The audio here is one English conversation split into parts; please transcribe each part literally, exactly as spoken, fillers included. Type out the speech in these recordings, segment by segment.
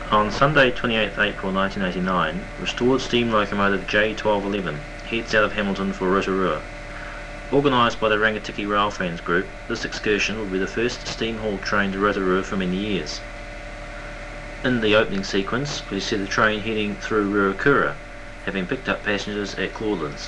On Sunday twenty-eighth April nineteen eighty-nine, restored steam locomotive J twelve eleven heads out of Hamilton for Rotorua. Organised by the Rangitikei Railfans Group, this excursion will be the first steam-hauled train to Rotorua for many years. In the opening sequence, we see the train heading through Ruakura, having picked up passengers at Clawlands.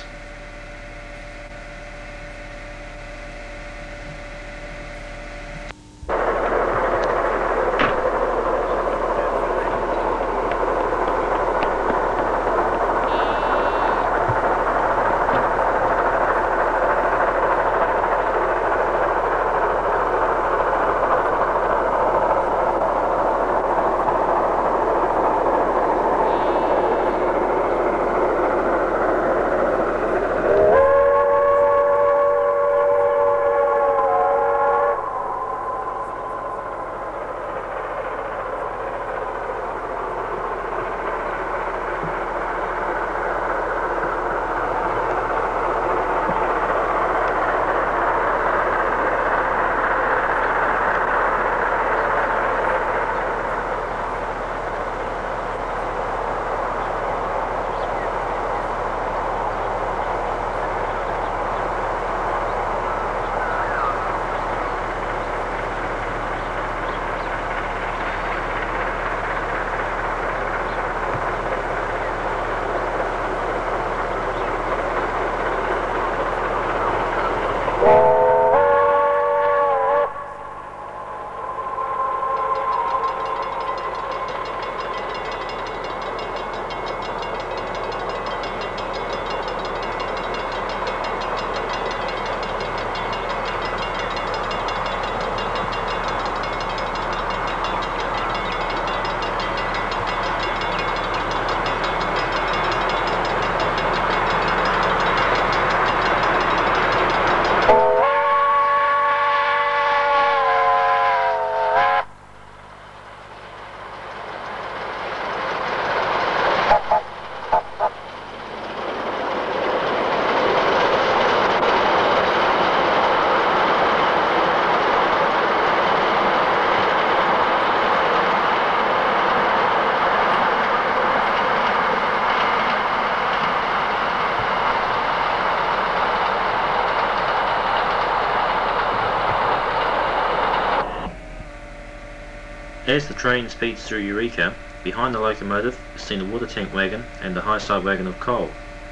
As the train speeds through Eureka, behind the locomotive is seen a water tank wagon and a high side wagon of coal.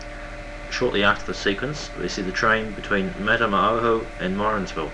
Shortly after the sequence, we see the train between Matama'ohu and Morrinsville.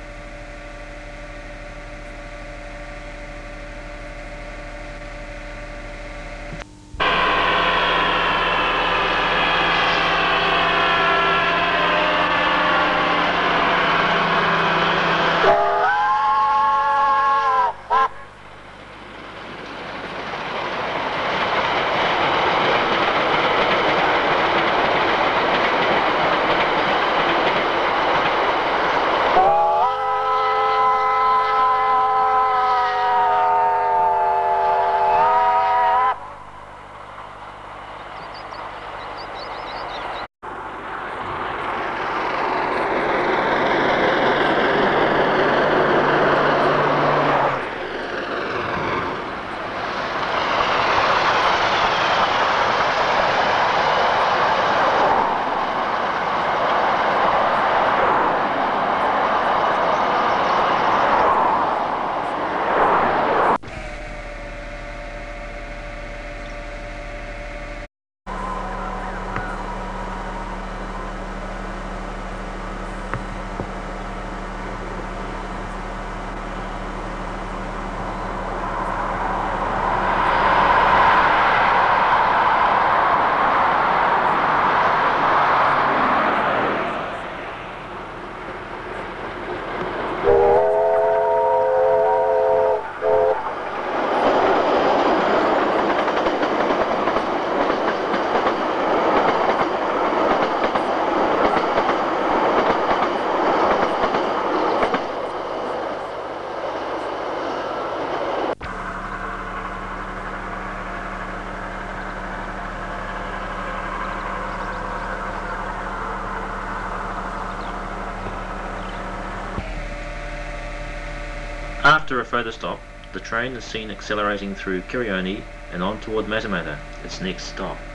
After a further stop, the train is seen accelerating through Kirioni and on toward Matamata, its next stop.